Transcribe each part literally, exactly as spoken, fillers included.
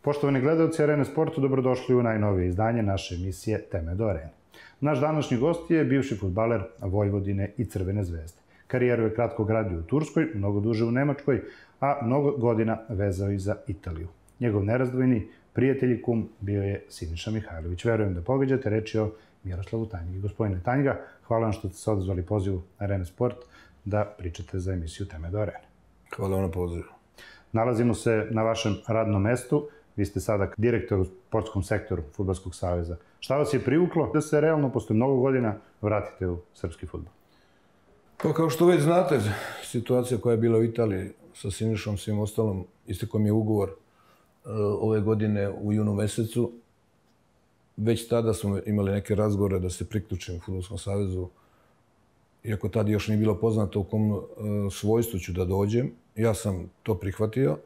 Poštovani gledalci Arene Sportu, dobrodošli u najnovije izdanje naše emisije Teme do arene. Naš današnji gost je bivši fudbaler Vojvodine i Crvene zvezde. Karijeru je kratko gradio u Turskoj, mnogo duže u Nemačkoj, a mnogo godina vezao i za Italiju. Njegov nerazdvojni prijatelj i kum bio je Siniša Mihajlović. Verujem da pogađate, reč je o Miroslavu Tanjgi. Gospodine Tanjga, hvala vam što ste se odazvali pozivu Arene Sport da pričate za emisiju Teme do arene. Hvala vam na pozivu. Nalazimo se na vašem radnom mestu. Vi ste sada direktor u sportskom sektoru Fudbalskog saveza. Šta vas je privuklo da se realno posle mnogo godina vratite u srpski fudbal? Pa kao što već znate, situacija koja je bila u Italiji sa Sinišom, svim ostalom, istekao mi je ugovor ove godine u junu mesecu. Već tada smo imali neke razgovore da se priključim Fudbalskom savezu. Iako tada još nije bilo poznato u kom svojstvu ću da dođem, ja sam to prihvatio.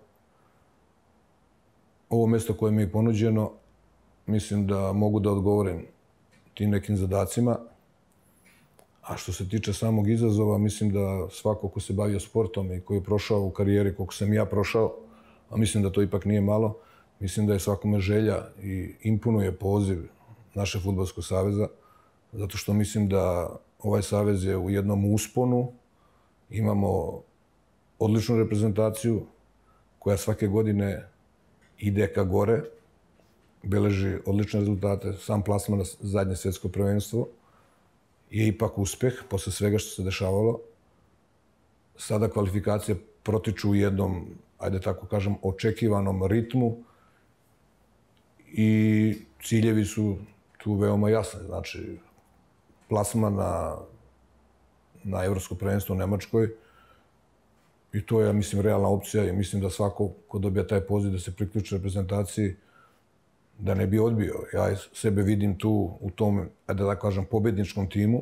Ovo mesto koje mi je ponuđeno, mislim da mogu da odgovorim tim nekim zadacima. A što se tiče samog izazova, mislim da svako ko se bavio sportom i koji je prošao u karijeri koliko sam ja prošao, a mislim da to ipak nije malo, mislim da je svakome želja i imponuje poziv naše Fudbalskog saveza, zato što mislim da ovaj savez je u jednom usponu, imamo odličnu reprezentaciju koja svake godine ide ka gore, beleži odlične rezultate, sam plasman na zadnje svjetsko prvenstvo je ipak uspeh posle svega što se dešavalo. Sada kvalifikacije protiču u jednom, ajde tako kažem, očekivanom ritmu i ciljevi su tu veoma jasni. Znači, plasman na, na evropsko prvenstvo u Nemačkoj, i to je, ja mislim, realna opcija i mislim da svako ko dobija taj poziv da se priključi reprezentaciji, da ne bi odbio. Ja sebe vidim tu u tom, da tako kažem, pobedničkom timu,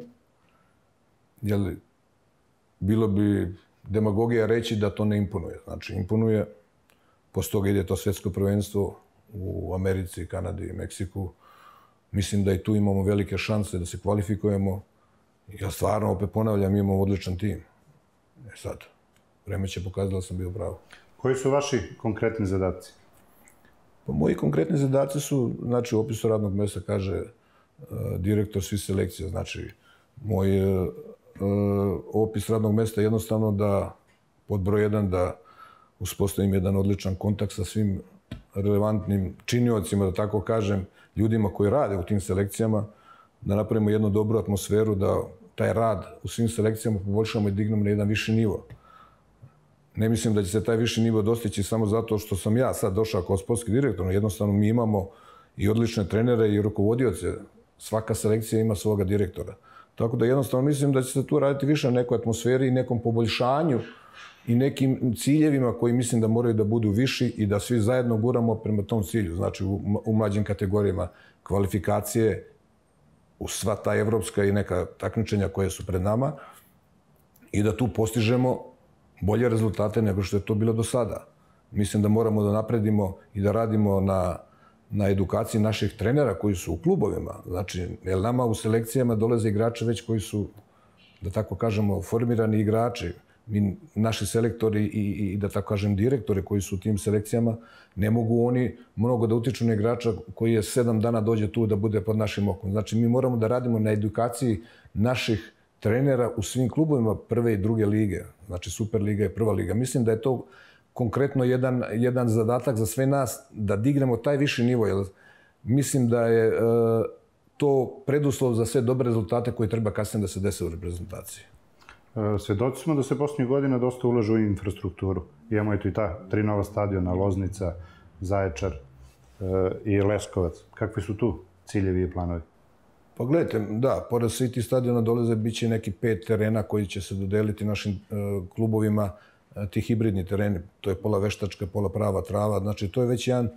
jer bilo bi demagogija reći da to ne imponuje. Znači, imponuje, posle toga ide to svjetsko prvenstvo u Americi, Kanadi i Meksiku. Mislim da i tu imamo velike šanse da se kvalifikujemo. Ja stvarno, opet ponavljam, imamo odličan tim. E sad, vreme će pokazati da sam bio pravo. Koji su vaši konkretni zadaci? Pa moji konkretni zadaci su, znači u opisu radnog mesta kaže uh, direktor svih selekcija. Znači, moj uh, opis radnog mesta je jednostavno da, pod broj jedan, da uspostavim jedan odličan kontakt sa svim relevantnim činiocima, da tako kažem, ljudima koji rade u tim selekcijama, da napravimo jednu dobru atmosferu, da taj rad u svim selekcijama poboljšamo i dignemo na jedan viši nivo. Ne mislim da će se taj viši nivo dostići samo zato što sam ja sad došao kao sportski direktor. Jednostavno mi imamo i odlične trenere i rukovodioce. Svaka selekcija ima svoga direktora. Tako da jednostavno mislim da će se tu raditi više na nekoj atmosferi i nekom poboljšanju i nekim ciljevima koji mislim da moraju da budu viši i da svi zajedno guramo prema tom cilju. Znači u, u mlađim kategorijama kvalifikacije, u sva ta evropska i neka takmičenja koje su pred nama i da tu postižemo bolje rezultate nego što je to bilo do sada. Mislim da moramo da napredimo i da radimo na, na edukaciji naših trenera koji su u klubovima. Znači, jer nama u selekcijama dolaze igrači već koji su, da tako kažemo, formirani igrači. Mi, naši selektori i, i, da tako kažem, direktori koji su u tim selekcijama, ne mogu oni mnogo da utiču na igrača koji je sedam dana dođe tu da bude pod našim okom. Znači, mi moramo da radimo na edukaciji naših trenera u svim klubovima prve i druge lige. Znači, Superliga je prva liga. Mislim da je to konkretno jedan, jedan zadatak za sve nas, da dignemo taj viši nivo. Jer mislim da je e, to preduslov za sve dobre rezultate koje treba kasnije da se dese u reprezentaciji. E, svedoci smo da se posljednjih godina dosta ulažu u infrastrukturu. Imamo i tu i ta tri nova stadiona, Loznica, Zaječar e, i Leskovac. Kakvi su tu ciljevi i planovi? Pa gledajte, da, pored svih tih stadiona dolaze bit će neki pet terena koji će se dodeliti našim e, klubovima, e, ti hibridni tereni. To je pola veštačka, pola prava trava. Znači, to je već jedan e,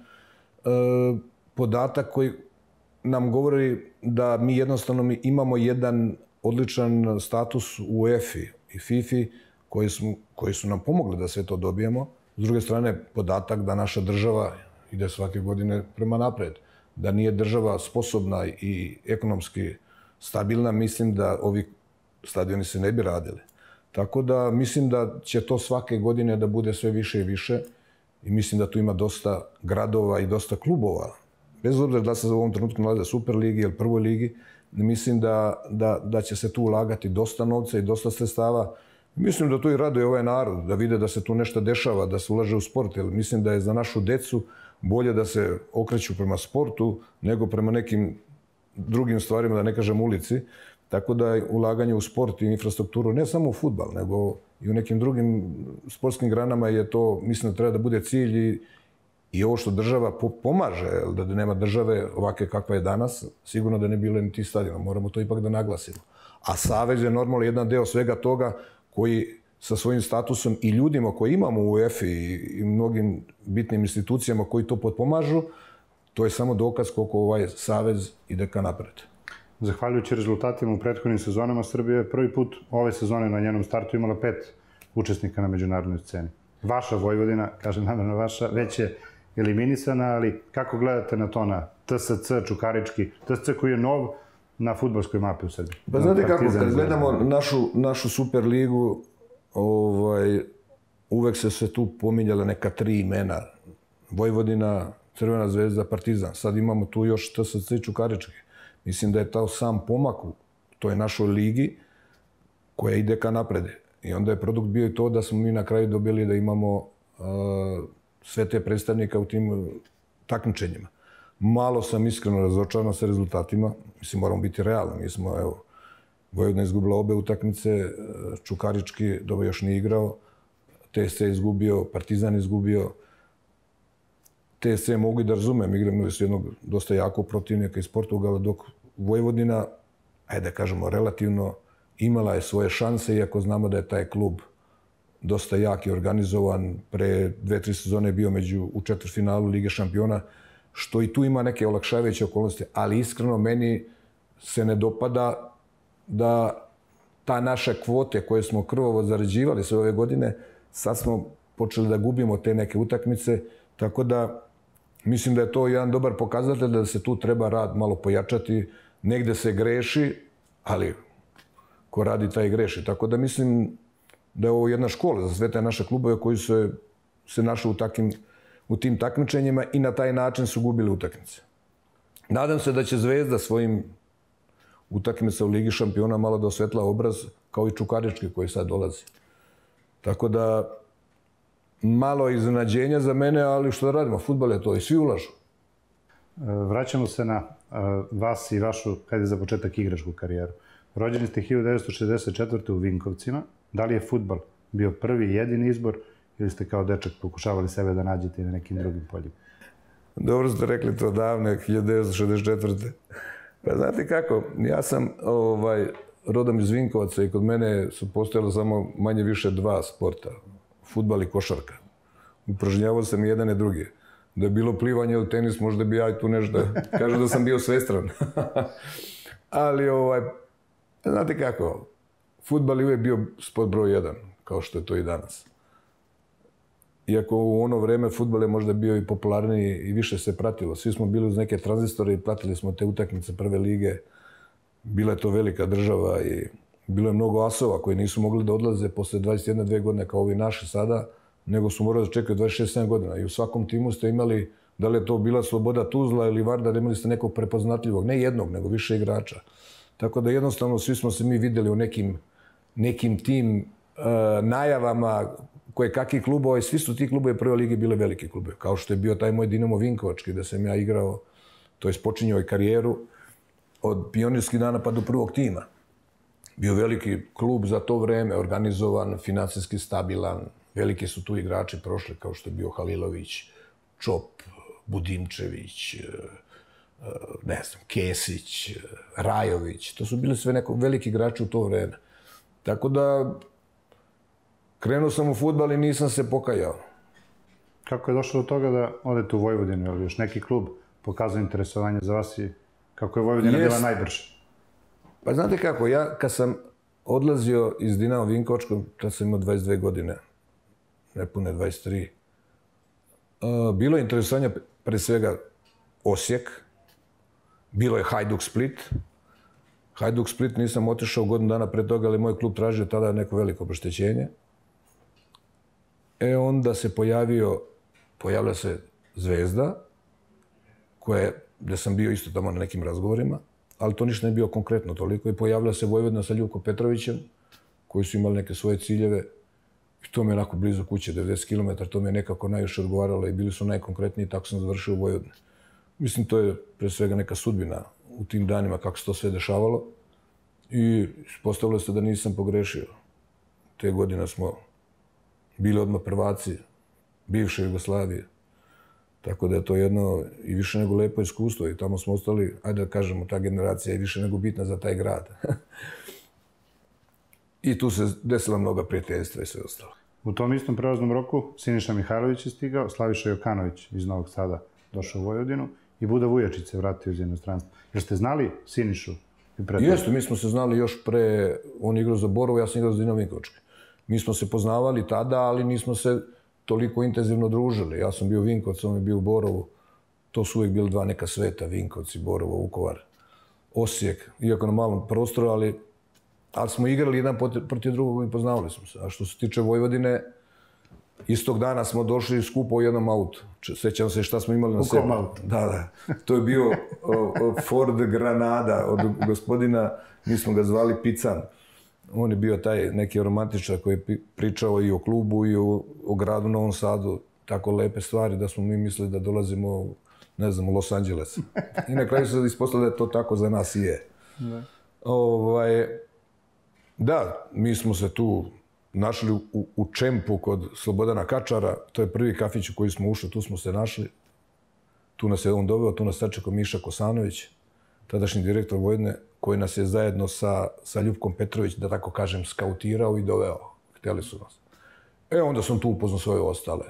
podatak koji nam govori da mi jednostavno mi imamo jedan odličan status u UEFA i FIFA koji su, koji su nam pomogli da sve to dobijemo. S druge strane, podatak da naša država ide svake godine prema napred. Da nije država sposobna i ekonomski stabilna, mislim da ovi stadioni se ne bi radili. Tako da mislim da će to svake godine da bude sve više i više i mislim da tu ima dosta gradova i dosta klubova. Bez obzira da se u ovom trenutku nalaze u Super ligi ili prvoj ligi, mislim da, da, da će se tu ulagati dosta novca i dosta sredstava. Mislim da to i raduje ovaj narod, da vide da se tu nešto dešava, da se ulaže u sport, jer mislim da je za našu decu bolje da se okreću prema sportu nego prema nekim drugim stvarima, da ne kažem ulici. Tako da ulaganje u sport i infrastrukturu, ne samo u fudbal, nego i u nekim drugim sportskim granama je to, mislim da treba da bude cilj i, i ovo što država pomaže, da nema države ovakve kakva je danas, sigurno da ne bilo ni ti stadiona, moramo to ipak da naglasimo. A Savez je normalno jedan deo svega toga koji sa svojim statusom i ljudima koji imamo u UEFA i mnogim bitnim institucijama koji to potpomažu, to je samo dokaz koliko ovaj Savez ide ka napred. Zahvaljujući rezultatima u prethodnim sezonama, Srbija je prvi put ove sezone na njenom startu imala pet učesnika na međunarodnoj sceni. Vaša Vojvodina, kažem namerno vaša, već je eliminisana, ali kako gledate na to, na T S C Čukarički, T S C koji je nov na fudbalskoj mapi u Srbiji? Pa znate kako, kad gledamo našu, našu Super ligu, ovaj, uvek se se tu pominjala neka tri imena. Vojvodina, Crvena zvezda, Partizan. Sad imamo tu još T S C i Čukarički. Mislim da je to sam pomak u toj našoj ligi koja ide ka naprede. I onda je produkt bio i to da smo mi na kraju dobili da imamo uh, sve te predstavnika u tim takmičenjima. Malo sam iskreno razočaran sa rezultatima. Mislim, moramo biti realni. Mi smo, evo, Vojvodina izgubila obe utakmice, Čukarički dobro još nije igrao, T S C je izgubio, Partizan je izgubio. T S C mogu i da razumem, igrali su jednog dosta jakog protivnika iz Portugala, dok Vojvodina, ajde da kažemo, relativno imala je svoje šanse, iako znamo da je taj klub dosta jak i organizovan. Pre dve, tri sezone je bio među, u četvrtfinalu Lige šampiona, što i tu ima neke olakšavajuće okolnosti, ali iskreno meni se ne dopada da ta naša kvote koje smo krvavo zarađivali sve ove godine, sad smo počeli da gubimo te neke utakmice, tako da mislim da je to jedan dobar pokazatelj da se tu treba rad malo pojačati. Negde se greši, ali ko radi taj greši. Tako da mislim da je ovo jedna škola za sve te naše klubove koji su se našli u, takim, u tim takmičenjima i na taj način su gubili utakmice. Nadam se da će Zvezda svojim utakmica u Ligi šampiona malo da osvetla obraz, kao i Čukarički koji sad dolazi. Tako da malo iznenađenja za mene, ali što da radimo, fudbal je to i svi ulažu. Vraćamo se na vas i vašu, kada je za početak igračku karijeru. Rođeni ste hiljadu devetsto šezdeset četvrte u Vinkovcima. Da li je fudbal bio prvi i jedini izbor ili ste kao dečak pokušavali sebe da nađete na nekim drugim poljima? Dobro ste rekli to davne, hiljadu devetsto šezdeset četvrte. Pa znate kako, ja sam ovaj, rodom iz Vinkovaca i kod mene su postojala samo manje više dva sporta. Fudbal i košarka. Upražnjavao sam i jedan i drugi. Da je bilo plivanje ili tenis, možda bi ja i tu nešto... Kažu da sam bio svestran. Ali, ovaj, znate kako, fudbal je uvijek bio sport broj jedan, kao što je to i danas. Iako u ono vreme fudbal je možda bio i popularniji i više se pratilo. Svi smo bili uz neke tranzistore i pratili smo te utakmice prve lige. Bila je to velika država i bilo je mnogo asova koji nisu mogli da odlaze posle dvadeset jedna dve godine kao ovi naši sada, nego su morali da čekaju dvadeset šest sedam godina. I u svakom timu ste imali, da li je to bila Sloboda Tuzla ili Vardar, imali ste nekog prepoznatljivog, ne jednog, nego više igrača. Tako da jednostavno svi smo se mi vidjeli u nekim, nekim tim uh, najavama koje kakvi klubova i svi su ti klubovi prve lige bile veliki klubovi. Kao što je bio taj moj Dinamo Vinkovački, da sam ja igrao, to je počinjao i karijeru od pionirskih dana pa do prvog tima. Bio veliki klub za to vreme, organizovan, finansijski stabilan. Veliki su tu igrači prošli, kao što je bio Halilović, Čop, Budimčević, ne znam, Kesić, Rajović. To su bili sve neko veliki igrači u to vreme. Tako da, krenuo sam u fudbal i nisam se pokajao. Kako je došlo do toga da odete u Vojvodinu, ili još neki klub pokazao interesovanje za vas i kako je Vojvodina yes. bila najbrža? Pa znate kako, ja kad sam odlazio iz Dinama Vinkovačkog, kad sam imao dvadeset dve godine, nepune dvadeset tri, bilo je interesovanje pre svega Osijek, bilo je Hajduk Split. Hajduk Split nisam otišao godinu dana pre toga, ali moj klub tražio tada neko veliko obeštećenje. E onda se pojavio pojavlja se Zvezda, koja, gde sam bio isto tamo na nekim razgovorima, ali to ništa ne bio konkretno toliko, i pojavila se Vojvodina sa Ljubkom Petrovićem, koji su imali neke svoje ciljeve, i to mi je onako blizu kuće, devedeset kilometara, to mi je nekako najviše odgovaralo i bili su najkonkretniji, i tako sam završio u Vojvodini. Mislim, to je pre svega neka sudbina u tim danima kako se to sve dešavalo, i postavilo se da nisam pogrešio. Te godine smo bili odmah prvaci bivše Jugoslavije, tako da je to jedno i više nego lepo iskustvo, i tamo smo ostali, ajde da kažemo, ta generacija je više nego bitna za taj grad. I tu se desila mnoga prijateljstva i sve ostalo. U tom istom prelaznom roku Siniša Mihajlović je stigao, Slaviša Jokanović iz Novog Sada došao u Vojvodinu i Buda Vujačić se vratio iz inostranstva. Jer ste znali Sinišu? Jeste, mi smo se znali još pre, on igrao za Borovo, ja sam igrao za Dinamo Vinkovački. Mi smo se poznavali tada, ali nismo se toliko intenzivno družili. Ja sam bio u Vinkovcu, on je bio u Borovu. To su uvijek bili dva neka sveta, Vinkovci, Borovo, Vukovar, Osijek, iako na malom prostoru, ali, ali smo igrali jedan protiv drugog i poznavali smo se. A što se tiče Vojvodine, istog dana smo došli skupo u jednom autu. Sećam se šta smo imali na sebi. U kom autu? Da, da. To je bio o, o Ford Granada od gospodina, mi smo ga zvali Pican. On je bio taj neki romantičar koji je pričao i o klubu i o, o gradu Novom Sadu, tako lepe stvari da smo mi mislili da dolazimo u, ne znam, u Los Angeles. I na kraju se ispostavilo da to tako za nas i je. Da. Ovaj, da, mi smo se tu našli u, u Čempu kod Slobodana Kačara, to je prvi kafić u koji smo ušli, tu smo se našli. Tu nas je on doveo, tu nas sačekao Miša Kosanović, tadašnji direktor Vojvodine, koji nas je zajedno sa, sa Ljubkom Petrović, da tako kažem, skautirao i doveo. Htjeli su nas. E, onda sam tu upoznao svoje ostale.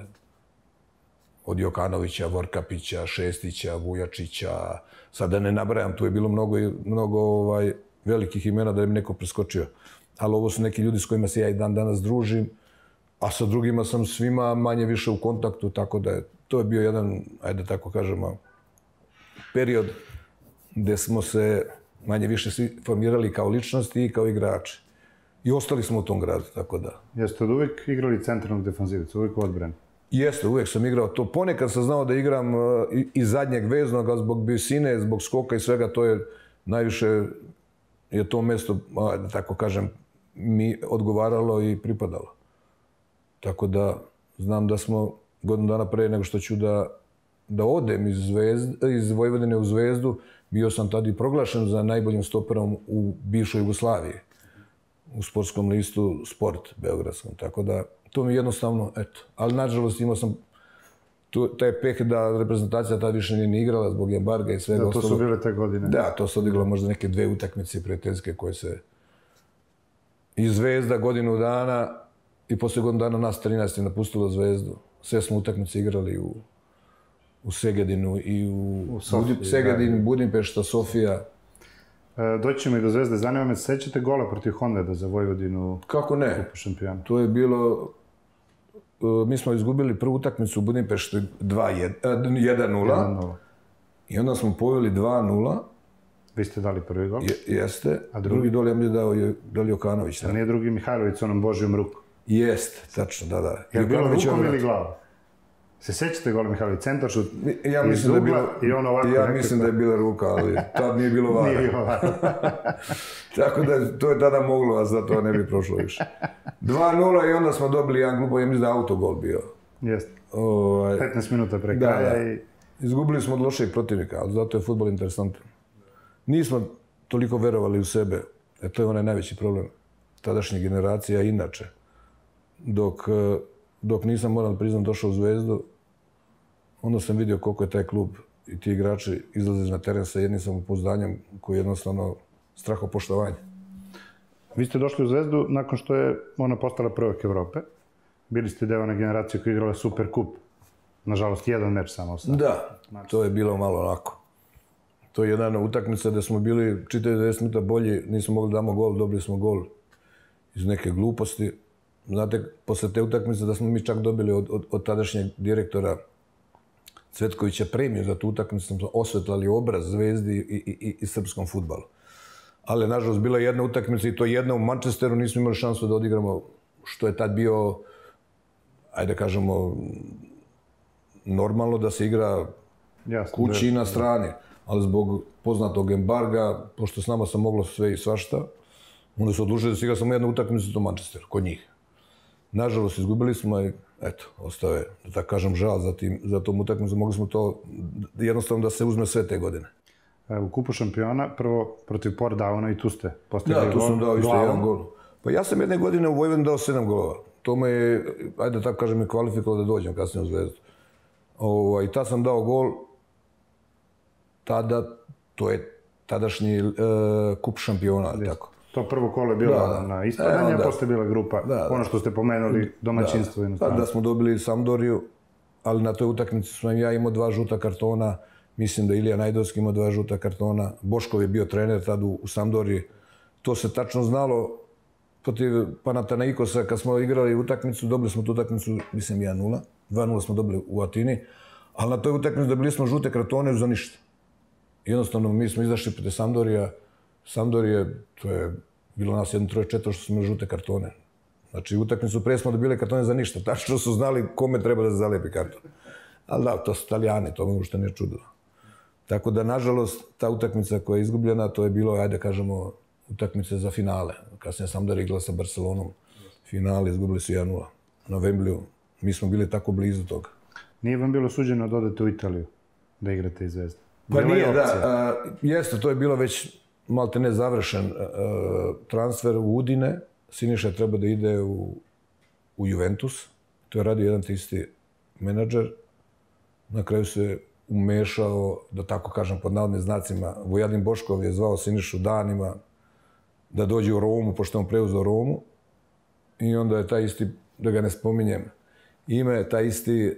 Od Jokanovića, Vorkapića, Šestića, Vujačića, sad da ne nabrajam, tu je bilo mnogo, mnogo ovaj, velikih imena da je mi neko preskočio. Ali ovo su neki ljudi s kojima se ja i dan danas družim, a sa drugima sam svima manje više u kontaktu, tako da je, to je bio jedan, ajde tako kažemo, period gde smo se manje više svi formirali kao ličnosti i kao igrači. I ostali smo u tom gradu, tako da. Jeste od uvijek igrali centralnog defanzivica, uvijek u odbrani? Jeste, uvijek sam igrao to. Ponekad sam znao da igram i zadnjeg veznog, ali zbog visine, zbog skoka i svega, to je najviše je to mjesto, da tako kažem, mi odgovaralo i pripadalo. Tako da znam da smo godinu dana pre nego što ću da, da odem iz, Zvezde, iz Vojvodine u Zvezdu, bio sam tada i proglašen za najboljim stoperom u bivšoj Jugoslaviji, u sportskom listu Sport beogradskom. Tako da to mi jednostavno, eto. Ali nažalost imao sam tu, taj peh da reprezentacija tada više nije ni igrala zbog embarga i svega. Da, to su bile te godine. Da, to se odigralo možda neke dve utakmice prijateljske koje se i Zvezda godinu dana i posle godinu dana nas trinaest je napustilo Zvezdu. Sve smo utakmice igrali u, u Segedinu i u, u Sofiji, Segedin, da. Budimpešta, Sofija. E, doći ćemo i do Zvezde. Zanima me, sećate gola protiv Honveda za Vojvodinu? Kako ne? Kupu šampiona. To je bilo... Mi smo izgubili prvu utakmicu u Budimpeštu jedan nula. I onda smo poveli dva nula. Vi ste dali prvi gol? Je, jeste. A drugi, drugi dol je mi dao dao Jokanović. A nije drugi Mihajlović s onom Božijom rukom? Jeste, tačno, da, da. Je bilo rukom ili glavom? Se sećate gola Mihajlović? Centar šut ja mislim, da je, bilo, i on ovako ja mislim da je bila ruka, ali tad nije bilo vara. Nije bilo vara. Tako da to je tada moglo, a za to ne bi prošlo više. dva nula i onda smo dobili jedan glupo, ja mislim da je autogol bio. Jeste. Ovaj, petnaest minuta pre kraja. Da, i... Izgubili smo od lošeg protivnika, ali zato je fudbal interesantan. Nismo toliko verovali u sebe, e to je onaj najveći problem tadašnje generacije, inače. Dok, dok nisam, moram priznam, došao u Zvezdu, onda sam vidio koliko je taj klub i ti igrači izlaze na teren sa jednim samopouzdanjem koji je jednostavno strahopoštovanje. Vi ste došli u Zvezdu nakon što je ona postala prvak Evrope. Bili ste deo one generacije koja je igrala Super kup. Nažalost, jedan meč samo sad. Da, to je bilo malo onako. To je jedna utakmica gde smo bili čitav devedeset minuta bolji, nismo mogli da damo gol, dobili smo gol iz neke gluposti. Znate, posle te utakmice da smo mi čak dobili od, od, od tadašnjeg direktora Cvetkovića premiju za tu utakmicu, smo osvetlali obraz Zvezdi i, i, i, i srpskom fudbalu. Ali, nažalost, bila je jedna utakmica i to jedna u Manchesteru, nismo imali šansu da odigramo što je tad bio, ajde kažemo, normalno da se igra kući i na strani, ali zbog poznatog embarga, pošto s nama sam moglo sve i svašta, onda su odlučili da se igra samo jednu utakmicu u Manchesteru, kod njih. Nažalost, izgubili smo i, eto, ostao je, da tako kažem, žal za, tim, za tom utakmicu. Mogli smo to jednostavno da se uzme sve te godine. U kupu šampiona, prvo protiv Port Downa i tu ste postavili gol. Da, tu sam dao isto jedan gol. Pa ja sam jedne godine u Vojvodini dao sedam golova. To me je, ajde da tako kažem, kvalifikovalo da dođem kasnije u Zvezdu. I tad sam dao gol, tada, to je tadašnji kup šampiona, tako. To prvo kolo je bilo na ispadanje, a posle je bila grupa, ono što ste pomenuli, domaćinstvo. Da smo dobili Sampdoriju, ali na toj utakmici sam ja imao dva žuta kartona, mislim da Ilija Najdovski imao dva žuta kartona, Boškov je bio trener tad u Sampdoriji. To se tačno znalo protiv Panathinaikosa, kad smo igrali utakmicu, dobili smo tu utakmicu, mislim, jedan nula, dva nula smo dobili u Atini, ali na toj utakmici dobili smo žute kartone za ništa. Jednostavno, mi smo izašli protiv Sampdorija, Sampdorije, to je bilo nas jedno, troje, četiri što smo imali žute kartone. Znači, utakmicu prije smo dobili kartone za ništa. Tačno su znali kome treba da se zalepi karton. Ali da, to su Italijani, to me uopšte nije čudilo. Tako da, nažalost, ta utakmica koja je izgubljena, to je bilo, ajde kažemo, utakmice za finale. Kasnije Sampdoria igrala sa Barcelonom. Finale izgubili su jedan nula. Na Wembleyu. Mi smo bili tako blizu toga. Nije vam bilo suđeno da odete u Italiju da igrate iz Zvezde? Pa nije, da. Jeste, to je bilo već malte ne završen transfer u Udine. Siniša je trebao da ide u Juventus. To je radio jedan te isti menadžer. Na kraju se umešao, da tako kažem, pod navodnim znacima. Vojadin Boškov je zvao Sinišu danima da dođe u Romu, pošto je on preuzeo Romu. I onda je taj isti, da ga ne spominjem, ime, taj isti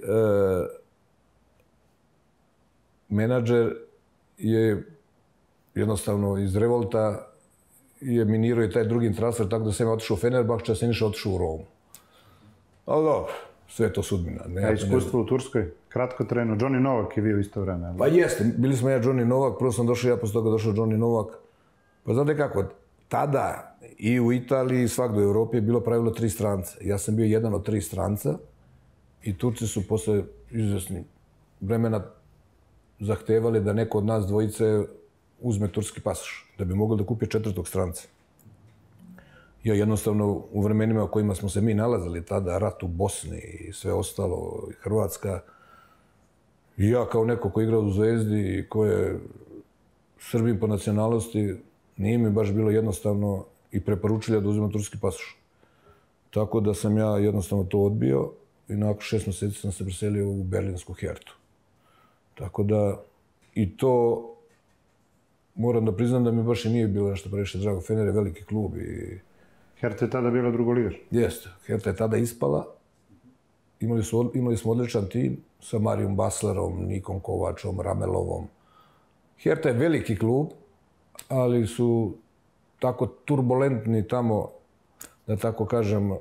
menadžer je jednostavno iz revolta je minirao i taj drugi transfer, tako da sam ja otišao u Fenerbahče, a Siniša otišao u Romu. Ali dobro, sve je to sudbina. A iskustvo u Turskoj? Kratko trenu. Johnny Novak je bio isto vreme. Pa jeste, bili smo ja Johnny Novak, prvo sam došao, ja posle toga došao Johnny Novak. Pa znate kako, tada i u Italiji i svakdo u Evropi je bilo pravilo tri stranca. Ja sam bio jedan od tri stranca i Turci su posle izvesnih vremena zahtevali da neko od nas dvojice uzme turski pasoš, da bi mogli da kupi četvrtog stranca. Ja jednostavno u vremenima u kojima smo se mi nalazili tada, rat u Bosni i sve ostalo, i Hrvatska, i ja kao neko ko igra u Zvezdi i ko je Srbin po nacionalnosti, nije mi baš bilo jednostavno i preporučili da uzimam turski pasoš. Tako da sam ja jednostavno to odbio i nakon šest meseci sam se preselio u berlinsku Hertu. Tako da i to moram da priznam da mi baš i nije bilo nešto previše drago. Fener je veliki klub i... Herta je tada bila drugoligaš? Jeste. Herta je tada ispala. Imali, su, imali smo odličan tim sa Marijom Baslerom, Nikom Kovačom, Ramelovom. Herta je veliki klub, ali su tako turbulentni tamo, da tako kažem,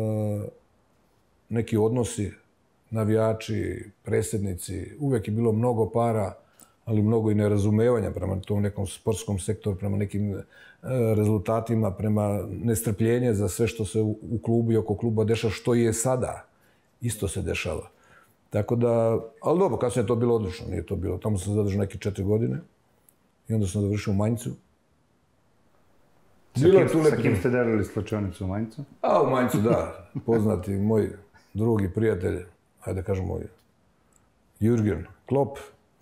neki odnosi, navijači, predsjednici. Uvijek je bilo mnogo para, ali mnogo i nerazumevanja prema tom nekom sportskom sektoru, prema nekim rezultatima, prema nestrpljenje za sve što se u klubu i oko kluba dešava, što je sada. Isto se dešava. Tako da, ali dobro, kasnije je to bilo odlično, nije to bilo. Tamo sam zadržao neke četiri godine i onda sam završio u Manjcu. Sa kim ste delili slačionicu u Manjcu? A, u Manjcu, da. Poznati moj drugi prijatelj, hajde da kažem moj, Jürgen Klopp.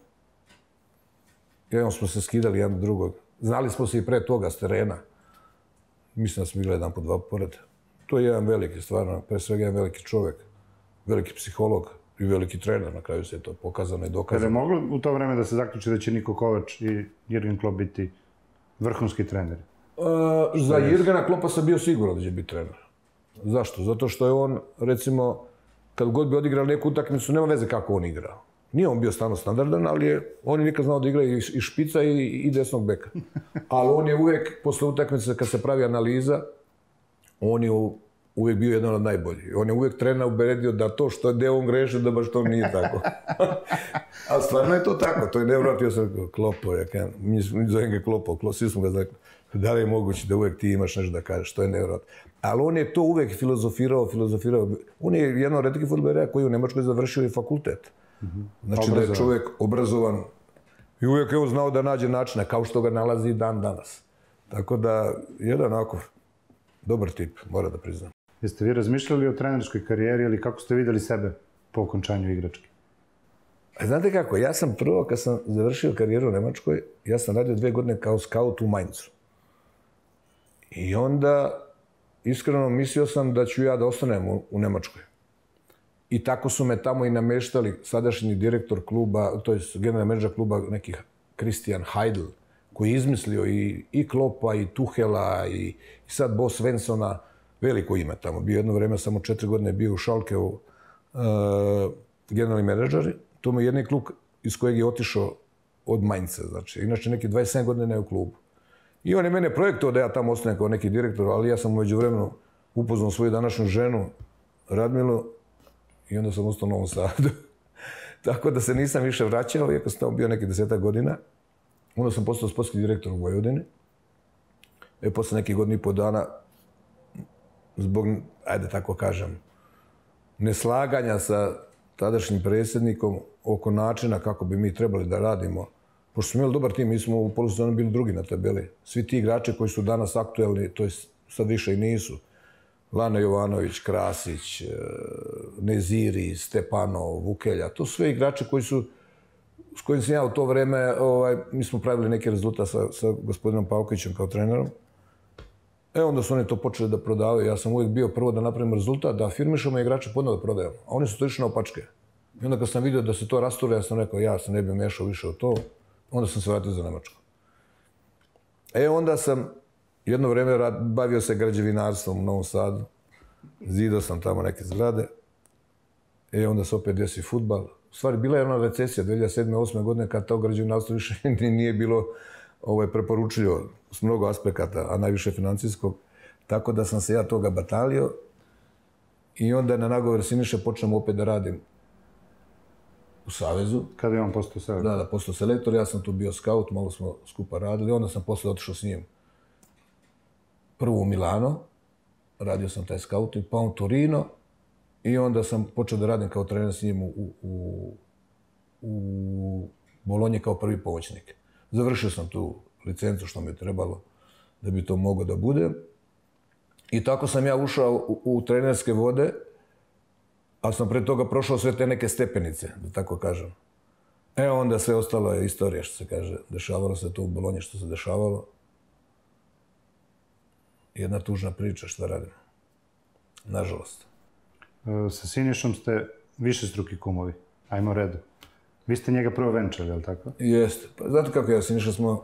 Jednom smo se skidali jedan drugog. Znali smo se i pre toga s terena. Mislim da smo igrali jedan po dva pored. To je jedan veliki, stvarno, pre svega jedan veliki čovjek, veliki psiholog i veliki trener. Na kraju se je to pokazano i dokazano. Kada je moglo u to vreme da se zaključi da će Niko Kovač i Jürgen Klopp biti vrhunski treneri? Za Jürgena Kloppa sam bio siguran da će biti trener. Zašto? Zato što je on, recimo, kad god bi odigrao neku utakmicu, nema veze kako on igrao. Nije on bio stvarno standardan, ali je, on je nikad znao da igra i špica i, i desnog beka. Ali on je uvijek, posle utakmice, kad se pravi analiza, on je uvijek bio jedan od najboljih. On je uvijek trener uberedio da to što je gde on greše, da baš to nije tako. Ali stvarno je to tako, to je nevratno. Ja sam rekao, Klopo, ja kažem, mi zovem ga Klopo, svi smo ga znali, da li je moguće da uvijek ti imaš nešto da kažeš, to je nevratno. Ali on je to uvijek filozofirao, filozofirao. On je jedan od retkih fudbalera koji u Nemačkoj završio i fakultet. Znači da je čovjek obrazovan i uvijek je znao da nađe načina, kao što ga nalazi dan danas. Tako da, jedan onako dobar tip, mora da priznam. Jeste vi razmišljali o trenerskoj karijeri ili kako ste vidjeli sebe po okončanju igračke? Znate kako, ja sam prvo, kad sam završio karijeru u Nemačkoj, ja sam radio dve godine kao skaut u Mainzu. I onda, iskreno, mislio sam da ću ja da ostanem u, u Nemačkoj. I tako su me tamo i nameštali sadašnji direktor kluba, to je generalni menadžer kluba, neki Christian Heidel, koji je izmislio i, i Kloppa, i Tuhela, i, i sad Bo Svenssona, veliko ime tamo. Bio jedno vreme, samo četiri godine bio u Schalkeu uh, generalni menadžer. To mu je jedni klub iz kojeg je otišao od Mainza, znači. Inače, neki dvadeset sedam godina je u klubu. I on je mene projektovao da ja tamo ostanem kao neki direktor, ali ja sam umeđu vremenu upoznao svoju današnju ženu, Radmilu, i onda sam ostao u Novom Sadu. Tako da se nisam više vraćao, iako sam tamo bio neki desetak godina. Onda sam postao sportski direktor u Vojvodini. E, posle nekih godina i po dana, zbog, ajde tako kažem, neslaganja sa tadašnjim predsjednikom oko načina kako bi mi trebali da radimo. Pošto smo imali dobar tim, mi smo u polusezoni bili drugi na tabeli. Svi ti igrači koji su danas aktuelni, to je sad više i nisu. Lana Jovanović, Krasić, Neziri, Stepanov, Vukelja, to su sve igrači koji su, s kojim sam ja u to vreme, ovaj, mi smo pravili neki rezultat sa, sa gospodinom Pavkovićem kao trenerom. E, onda su oni to počeli da prodavaju. Ja sam uvijek bio prvo da napravimo rezultat, da afirmišemo i igrače podno da prodajemo. A oni su to išli na opačke. I onda kad sam vidio da se to rasture, ja sam rekao, ja se ne bi mešao više o to. Onda sam se vratio za Nemačku. E, onda sam jedno vreme bavio se građevinarstvom u Novom Sadu. Zidao sam tamo neke zgrade. E, onda se opet desi fudbal. U stvari, bila je ona recesija dve hiljade sedme osme godine kad to građevinarstvo više nije bilo ovaj, preporučljivo s mnogo aspekata, a najviše financijskog. Tako da sam se ja toga batalio i onda na nagovor Siniše počnem opet da radim u Savezu. Kada je on postao selektor? Da, da, postao selektor. Ja sam tu bio skaut, malo smo skupa radili. Onda sam posle otišao s njim prvo u Milano, radio sam taj skauting, pa u Torino i onda sam počeo da radim kao trener s njim u, u, u Bolonji kao prvi pomoćnik. Završio sam tu licencu što mi je trebalo da bi to mogao da bude. I tako sam ja ušao u, u trenerske vode, ali sam pre toga prošao sve te neke stepenice, da tako kažem. E onda sve ostalo je istorija, što se kaže. Dešavalo se to u Bolonji što se dešavalo. Jedna tužna priča, šta radimo. Nažalost. E, sa Sinišom ste višestruki kumovi. Ajmo redu. Vi ste njega prvo venčali, je li tako? Jeste. Pa znate kako ja, Siniša smo...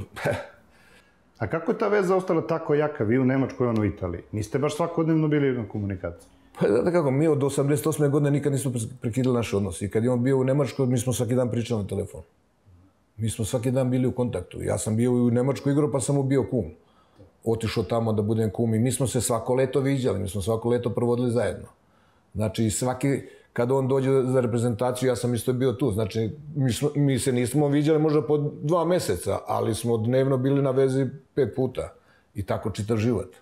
A kako je ta veza ostala tako jaka, vi u Nemačkoj, on u Italiji? Niste baš svakodnevno bili na komunikaciji? Pa znate kako, mi od osamdeset osme godine nikad nismo prekidali naše odnose. I kad je on bio u Nemačkoj, mi smo svaki dan pričali na telefon. Mi smo svaki dan bili u kontaktu. Ja sam bio u Nemačkoj igrao, pa sam mu bio kum. Otišao tamo da budem kum i mi smo se svako leto viđali, mi smo svako leto provodili zajedno. Znači, svaki, kada on dođe za reprezentaciju, ja sam isto bio tu. Znači, mi, smo, mi se nismo viđali možda po dva meseca, ali smo dnevno bili na vezi pet puta. I tako čitav život.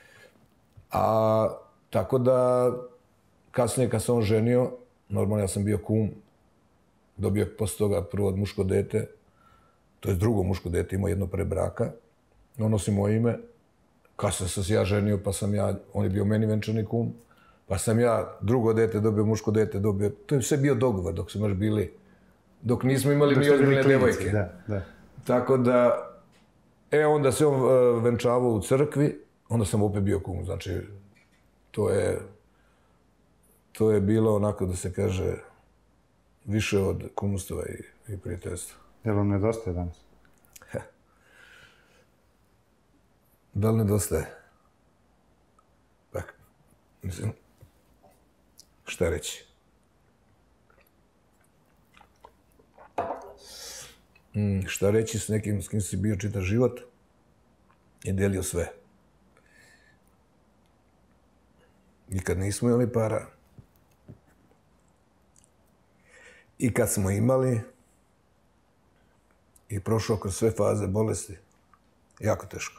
A tako da, kasnije kad se on ženio, normalno ja sam bio kum, dobio posle toga prvo od muško dete, to je drugo muško dete, imao jedno pre braka, on nosi moje ime. Kasnije sam se ja ženio, pa sam ja, on je bio meni venčani kum, pa sam ja drugo dete dobio, muško dete dobio. To je sve bio dogovor dok smo još bili, dok nismo imali ni ozbiljne devojke. Da, da. Tako da, e, onda se on uh, venčavao u crkvi, onda sam opet bio kum, znači, to je, to je bilo onako da se kaže, više od kumstva i, i prijateljstva. Jel vam nedostaje danas? Da li nedostaje? Pa, mislim, šta reći? Mm, šta reći s nekim s kim si bio čitav život i delio sve. I kad nismo imali para, i kad smo imali, i prošao kroz sve faze bolesti, jako teško.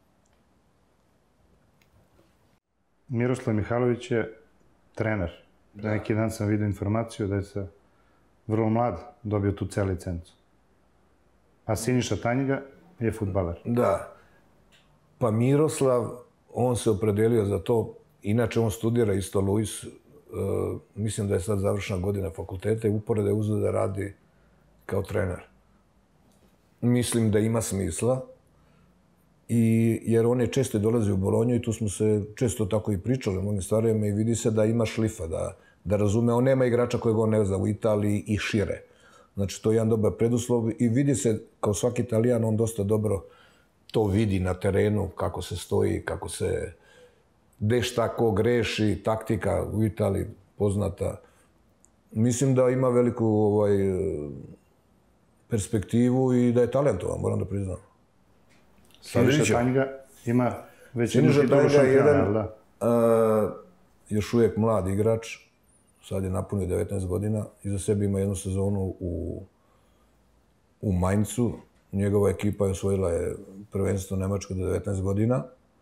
Miroslav Mihajlović je trener Neki dan sam vidio informaciju da je se vrlo mlad dobio tu C licencu. A Siniša Tanjga je fudbaler. Da. Pa Miroslav, on se opredelio za to. Inače, on studira isto Luis. Mislim da je sad završena godina fakulteta i uporedo je uzeo da radi kao trener. Mislim da ima smisla. I, jer on je često dolazi u Bolonju i tu smo se često tako i pričali o mnogim stvarima i vidi se da ima šlifa, da, da razume. On nema igrača kojeg on ne zna u Italiji i šire. Znači, to je jedan dobar preduslov i vidi se, kao svaki Italijan, on dosta dobro to vidi na terenu, kako se stoji, kako se gde šta ko greši, taktika u Italiji poznata. Mislim da ima veliku ovaj, perspektivu i da je talentovan, moram da priznam. Siniša Tanjga ima već jednu titulu šampiona, da? Uh, još uvijek mlad igrač, sad je napunio devetnaest godina, iza sebe ima jednu sezonu u, u Mainzu. Njegova ekipa je osvojila je prvenstvo Nemačko do devetnaest godina.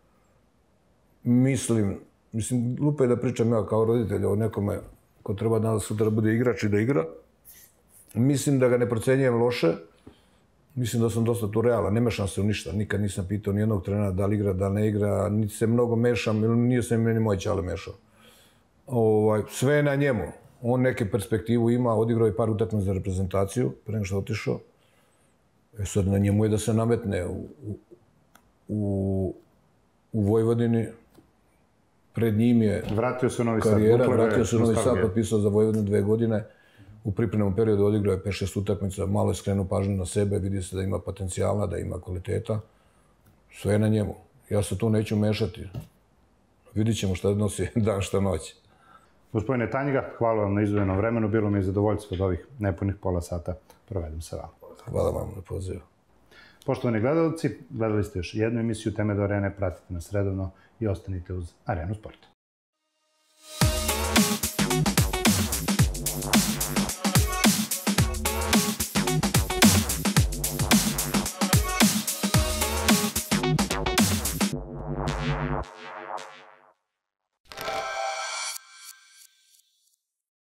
Mislim, mislim, glupo je da pričam ja kao roditelj o nekome ko treba danas sutra da bude igrač i da igra. Mislim da ga ne procenjujem loše. Mislim da sam dosta tu realan, ne mešam se u ništa. Nikad nisam pitao nijednog trenera da li igra, da li ne igra, niti se mnogo mešam, ili nije se meni moj čale mešao. Ovaj, sve je na njemu. On neke perspektivu ima, odigrao je par utakmica za reprezentaciju, pre nego što je otišao. E sad na njemu je da se nametne u, u, u Vojvodini. Pred njim je vratio se u Novi Sad. Karijera, vratio se u Novi Sad, potpisao za Vojvodinu dve godine. U pripremnom periodu odigrao je pet šest utakmica, malo je skrenuo pažnju na sebe, vidi se da ima potencijala, da ima kvaliteta. Sve je na njemu. Ja se tu neću mešati. Vidit ćemo šta nosi dan, šta noć. Gospodine Tanjga, hvala vam na izdvojenom vremenu. Bilo mi je zadovoljstvo da ovih nepunih pola sata provedem sa vama. Hvala vam na pozivu. Poštovani gledalci, gledali ste još jednu emisiju Teme do Arene, pratite nas redovno i ostanite uz Arenu sporta.